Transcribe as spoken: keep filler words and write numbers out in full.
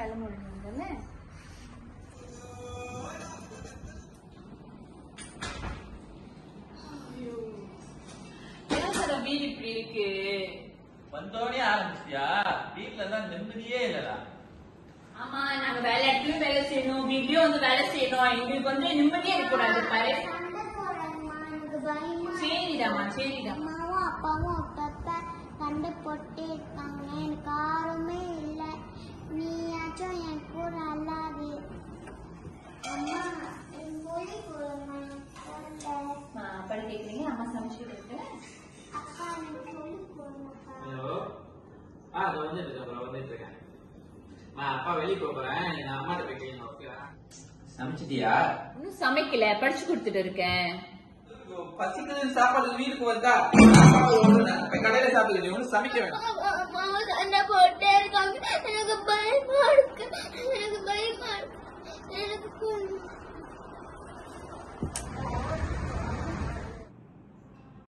கிளம்பிடுங்கல்ல. வீடு இப்படி இருக்கு. வந்தோடனே ஆரம்பிச்சியா? வீட்டுலதான் நிம்மதியே இல்லடா. ஆமா, நாங்க வேலை இடத்துலயும் வேலை செய்யணும், வீட்லயும் வந்து வேலை செய்யணும். எங்களுக்கு வந்து நிம்மதியே இருக்கக்கூடாது. சரிடாமா சரிடா. அம்மாவும் அப்பாவும் அப்பப்ப சண்டை போட்டே இருக்காங்க. எனக்கு யாருமே இல்லை. நீயாச்சும் என் கூட அல்லாது. அம்மா மொழி அப்படி கேக்குறீங்க. அம்மா சமைச்சு இருக்கு. அப்பா எனக்கு மொழி போடுங்கப்பா. அப்பா வெளியே போறேன். நான் அம்மாட்ட போய் கேட்கணும். ஓகேவா? சமைச்சிட்டியா? இன்னும் சமைக்கல, படிச்சு கொடுத்துட்டு இருக்கேன். பசிக்குது சாப்பாடு வீட்டுக்கு வந்தா கடையில சாப்பிடுங்க. ஒன்னும் சமைக்க வேண்டாம். சண்டை போட்டு